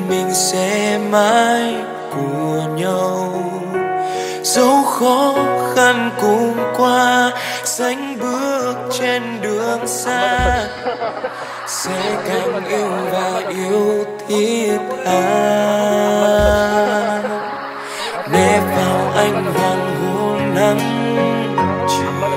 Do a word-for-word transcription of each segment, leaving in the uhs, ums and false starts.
mình sẽ mãi của nhau, dẫu khó khăn cùng qua, sánh bước trên đường xa, sẽ càng yêu và yêu thiết tha. Nép vào ánh hoàng hôn nắng chiều,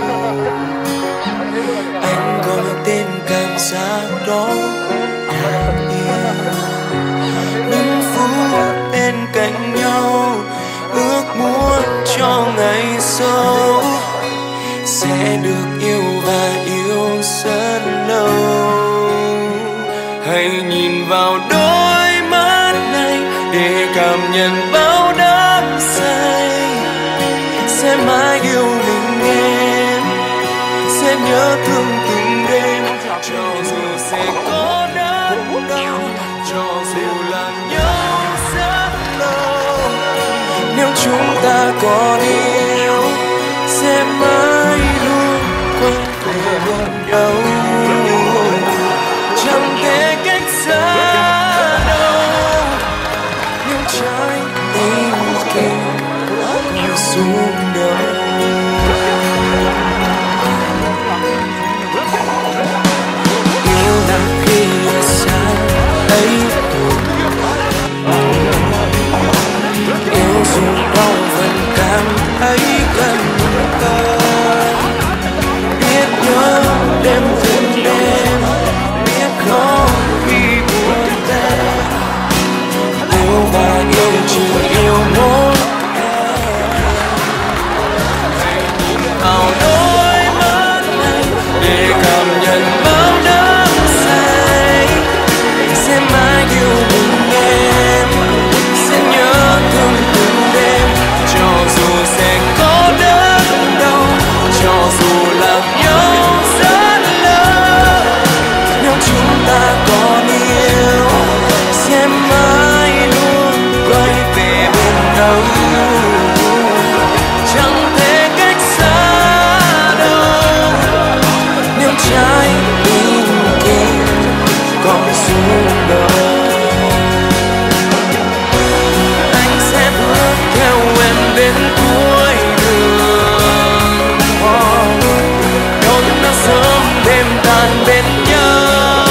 anh gọi tên cảm giác đó là yêu. Những phút bên cạnh nhau, ước muốn cho ngày sau sẽ được yêu và yêu rất lâu. Hãy nhìn vào đôi mắt này để cảm nhận bao đắm say, sẽ mãi yêu mình em, sẽ nhớ thương từng đêm, cho dù sẽ có đớn đau, cho dù là nhau rất lâu. Nếu chúng ta còn yêu, sẽ mãi luôn quay về bên nhau, chẳng thể cách xa đâu. Nếu trái tim kia còn xuống đâu, yêu là khi ở xa ấy buồn, yêu dù đau vẫn cảm thấy gần hơn. Biết nhớ đêm từng đêm, biết khó khi buồn tê, yêu và yêu chỉ yêu một vào đôi mắt này để cảm nhận bao đắm say, sẽ mãi yêu mình em, sẽ nhớ thương từng đêm, cho dù sẽ có đớn đau, cho dù là nhau rất lâu. Nếu chúng ta còn yêu, sẽ mãi luôn quay về bên nhau, chẳng thể cách xa đâu. Nếu trái tim kia còn rung động, anh sẽ bước theo em đến cuối đường. Đón nắng sớm đêm tàn bên nhau,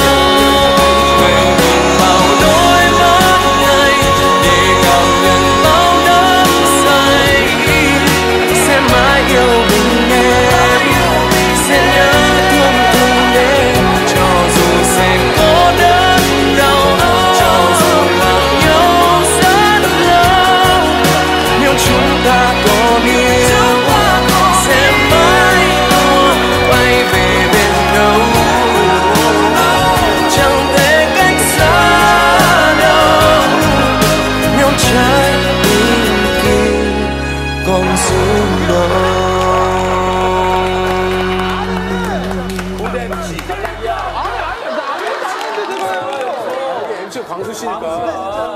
vào đôi mắt này để cảm nhận bao đắm say, sẽ mãi yêu mình em, sẽ nhớ thương từng đêm, cho dù sẽ có đớn đau, cho dù là nhau rất lâu. Nếu chúng ta còn yêu, sẽ mãi luôn quay về bên nhau, chẳng thể cách xa đâu. Nếu trái tim kia còn rung động. 엠씨 광수 씨니까.